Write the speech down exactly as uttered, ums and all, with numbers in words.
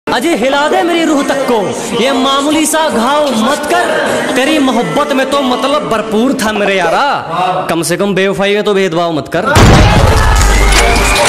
अजय हिला दे मेरी रूह तक को, ये मामूली सा घाव मत कर। तेरी मोहब्बत में तो मतलब भरपूर था मेरे यारा, कम से कम बेवफाई में तो भेदभाव मत कर।